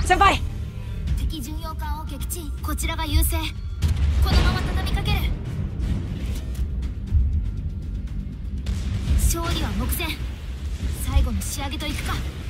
先輩。 敵巡洋艦を撃沈。こちらが優勢。このまま畳みかける。勝利は目前。最後の仕上げといくか。